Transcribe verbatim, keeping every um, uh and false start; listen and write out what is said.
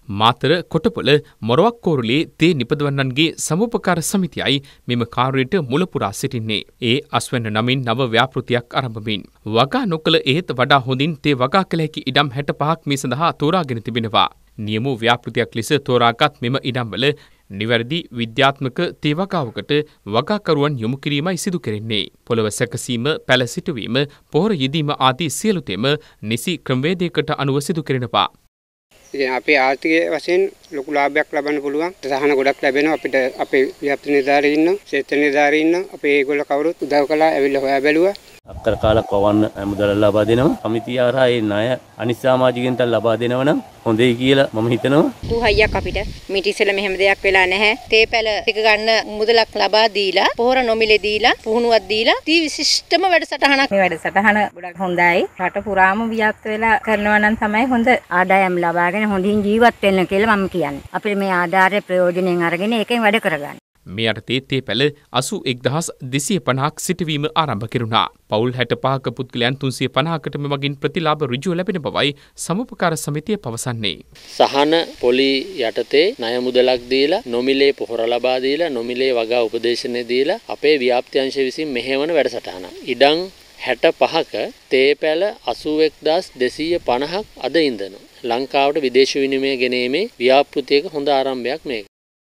මාතර කොටපොළ මොරවක්කෝරුලේ තේ නිපදවන්නන්ගේ සමුපකාර සමිතියයි මෙම කාර්යයට මුලපුරා සිටින්නේ. ඒ අස්වැන්න නමින් නව ව්‍යාපෘතියක් ආරම්භමින්. වගා නොකළ එහෙත් වඩා හොඳින් තේ වගා කළ හැකි ඉඩම් හැට පහක් මේ සඳහා තෝරාගෙන තිබෙනවා. නියම ව්‍යාපෘතියක් ලෙස තෝරාගත් මෙම ඉඩම්වල නිවැරදි විද්‍යාත්මක තේ වගාවකට වගාකරුවන් යොමු කිරීමයි සිදු කෙරෙන්නේ. පොළව සැකසීම, පැල සිටුවීම, පොහොර යෙදීම ආදී සියලු තෙම නිසි ක්‍රමවේදයකට අනුව සිදු කෙරෙනවා. ඉතින් අපේ ආර්ථික වශයෙන් ලොකු ලාභයක් ලබන්න පුළුවන්. සහන ගොඩක් ලැබෙනවා අපිට. අපේ ව්‍යාප්ති නිලධාරීන් ඉන්න, ක්ෂේත්‍ර නිලධාරීන් ඉන්න, අපේ ඒගොල්ලෝ කවුරුත් උදව් කළා, ඇවිල්ලා හොයා බැලුවා. අක්කර කාලක් වවන්න මුදල් ලබා දෙනවා. සමිතිය හරහා ඒ ණය අනිත් සමාජිකයන්ට ලබා දෙනවා නම් හොඳයි කියලා මම හිතනවා. කුහයියක් අපිට මීට ඉස්සෙල්ලා මෙහෙම දෙයක් වෙලා නැහැ. තේපැල ටික ගන්න මුදලක් ලබා දීලා, පොහොර නොමිලේ දීලා, පුහුණුවක් දීලා, දී විශිෂ්ටම වැඩසටහනක්. මේ වැඩසටහන ගොඩක් හොඳයි. රට පුරාම ව්‍යාප්ත වෙලා කරනවා නම් තමයි හොඳ ආදායම් ලබාගෙන හොඳින් ජීවත් වෙන්න කියලා මම කියන්නේ. අපිට මේ ආධාරය ප්‍රයෝජනෙන් අරගෙන ඒකෙන් වැඩ කරගන්න. මේ අර්ථයේ තේපැල අසූ එක් දහස් දෙසිය පනහක් සිටවීම ආරම්භ කෙරුණා. පවුල් හැට පහක පුද්ගලයන් තුන්සිය පනහකට මෙමගින් ප්‍රතිලාභ ඍජුව ලැබෙන බවයි සමුපකාර සමිතිය පවසන්නේ. සහන පොලි යටතේ ණය මුදලක් දීලා, නොමිලේ පොහොර ලබා දීලා, නොමිලේ වගා උපදේශන දීලා අපේ ව්‍යාප්ති අංශ විසින් මෙහෙවන වැඩසටහන. ඉඩම් හැට පහක තේපැල අසූ එක් දහස් දෙසිය පනහක් අද ඉඳනවා. ලංකාවට විදේශ විනිමය ගෙනීමේ ව්‍යාපෘතියක හොඳ ආරම්භයක් මේක.